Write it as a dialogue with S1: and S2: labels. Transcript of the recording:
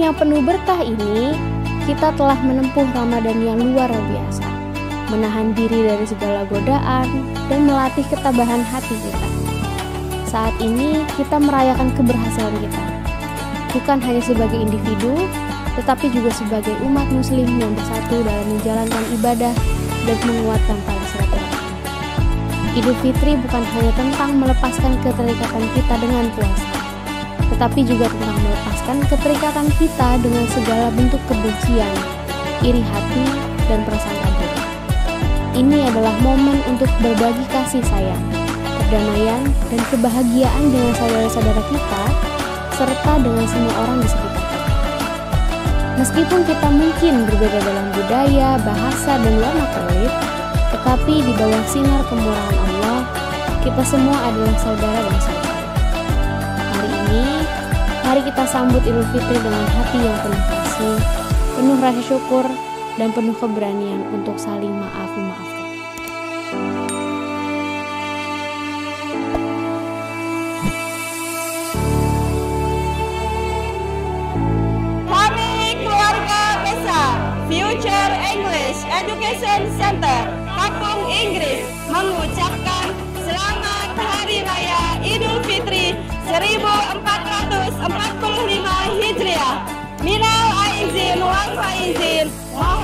S1: yang penuh berkah ini, kita telah menempuh Ramadan yang luar biasa, menahan diri dari segala godaan, dan melatih ketabahan hati kita. Saat ini kita merayakan keberhasilan kita, bukan hanya sebagai individu, tetapi juga sebagai umat muslim yang bersatu dalam menjalankan ibadah dan menguatkan tali silaturahmi. Idul Fitri bukan hanya tentang melepaskan keterikatan kita dengan puasa, tetapi juga tentang melepaskan keterikatan kita dengan segala bentuk kebencian, iri hati, dan prasangka buruk. Ini adalah momen untuk berbagi kasih sayang, perdamaian, dan kebahagiaan dengan saudara-saudara kita, serta dengan semua orang di sekitar kita. Meskipun kita mungkin berbeda dalam budaya, bahasa, dan warna kulit, tetapi di bawah sinar kemurahan Allah, kita semua adalah saudara dan saudara. Hari ini, mari kita sambut Idul Fitri dengan hati yang penuh kasih, penuh rasa syukur, dan penuh keberanian untuk saling maaf-memaafkan.
S2: Future English Education Center Kampung Inggris mengucapkan Selamat Hari Raya Idul Fitri 1445 Hijriah. Minal aizin wal faizin.